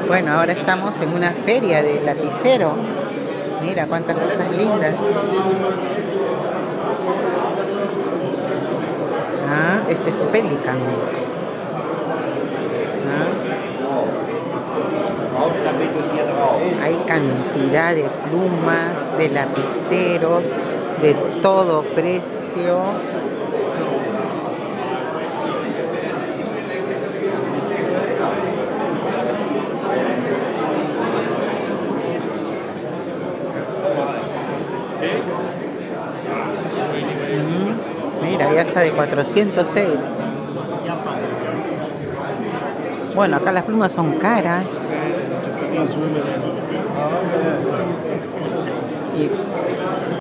Bueno, ahora estamos en una feria de lapicero. Mira cuántas cosas lindas. Ah, este es Pelican. Hay cantidad de plumas, de lapiceros, de todo precio. Mira, ya está de 406. Bueno, acá las plumas son caras. Y